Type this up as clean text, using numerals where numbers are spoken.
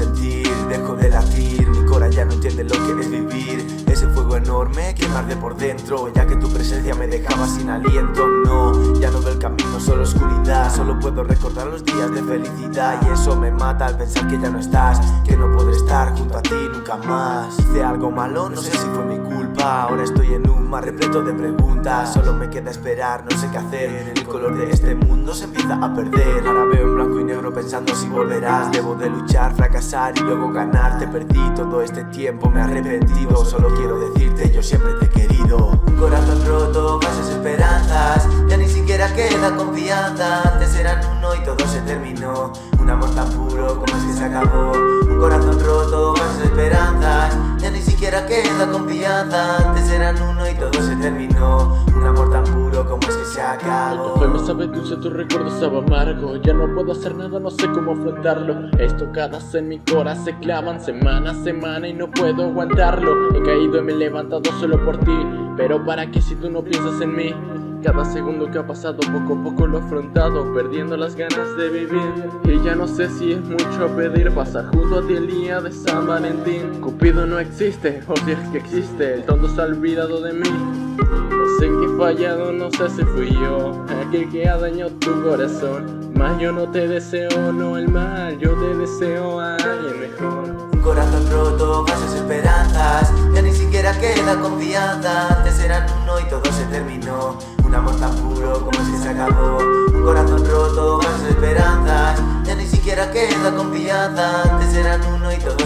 sentir, dejo de latir. Mi corazón ya no entiende lo que es vivir. Ese fuego enorme que me arde por dentro, ya que tu presencia me dejaba sin aliento. No, ya no veo el camino, solo oscuridad. Solo puedo recordar los días de felicidad, y eso me mata al pensar que ya no estás, que no podré estar junto a ti nunca más. Hice algo malo, no sé si fue mi culpa. Ahora estoy en un mar repleto de preguntas. Solo me queda esperar, no sé qué hacer. El color de este mundo se empieza a perder. Ahora veo en blanco y negro pensando si volverás. Debo de luchar, fracasar y luego ganar. Te perdí todo este tiempo, me he arrepentido. Solo quiero decirte, yo siempre te he querido. Un corazón roto, falsas esperanzas. Ya ni siquiera queda confianza. Antes eran uno y todo se terminó. Un amor tan puro, como es que se acabó. Un corazón roto, falsas esperanzas. Ya ni siquiera queda confianza. Antes eran uno y todo se terminó. Un amor tan puro, como es que se acabó. Fue, me sabe dulce, tu recuerdo sabe amargo. Ya no puedo hacer nada, no sé cómo afrontarlo. Estocadas en mi corazón se clavan semana a semana y no puedo aguantarlo. He caído y me he levantado solo por ti, pero ¿para qué si tú no piensas en mí? Cada segundo que ha pasado poco a poco lo he afrontado, perdiendo las ganas de vivir. Y ya no sé si es mucho pedir pasar junto a ti el día de San Valentín. Cupido no existe, o si es que existe, el tonto se ha olvidado de mí. No sé qué he fallado, no sé si fui yo aquel que ha dañado tu corazón. Mas yo no te deseo, no el mal, yo te deseo a alguien mejor. Un corazón roto, falsas esperanzas. Ya ni siquiera queda confianza. Antes eran uno y todo se terminó. Un amor tan puro, como es que se acabó. Un corazón roto, falsas esperanzas. Ya ni siquiera queda confianza. Antes eran uno y todo